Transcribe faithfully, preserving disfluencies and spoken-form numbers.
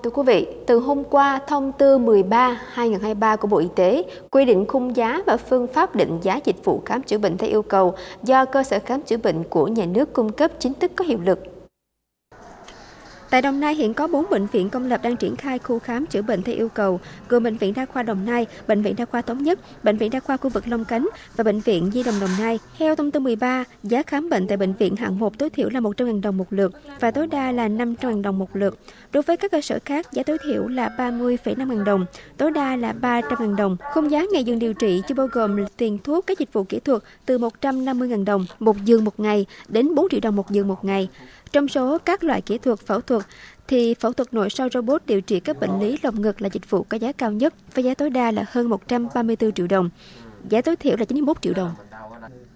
Thưa quý vị, từ hôm qua, thông tư mười ba trên hai nghìn không trăm hai mươi ba của Bộ Y tế quy định khung giá và phương pháp định giá dịch vụ khám chữa bệnh theo yêu cầu do cơ sở khám chữa bệnh của nhà nước cung cấp chính thức có hiệu lực. Tại Đồng Nai hiện có bốn bệnh viện công lập đang triển khai khu khám chữa bệnh theo yêu cầu, gồm Bệnh viện Đa khoa Đồng Nai, Bệnh viện Đa khoa Thống Nhất, Bệnh viện Đa khoa khu vực Long Khánh và Bệnh viện Di đồng Đồng Nai. Theo thông tư mười ba, giá khám bệnh tại bệnh viện hạng một tối thiểu là một trăm nghìn đồng một lượt và tối đa là năm trăm nghìn đồng một lượt. Đối với các cơ sở khác, giá tối thiểu là ba mươi phẩy năm nghìn đồng, tối đa là ba trăm nghìn đồng. Khung giá ngày dừng điều trị chưa bao gồm tiền thuốc, các dịch vụ kỹ thuật từ một trăm năm mươi nghìn đồng một giường một ngày đến bốn triệu đồng một giường một ngày. Trong số các loại kỹ thuật phẫu thuật, thì phẫu thuật nội soi robot điều trị các bệnh lý lồng ngực là dịch vụ có giá cao nhất với giá tối đa là hơn một trăm ba mươi tư triệu đồng. Giá tối thiểu là chín mươi mốt triệu đồng.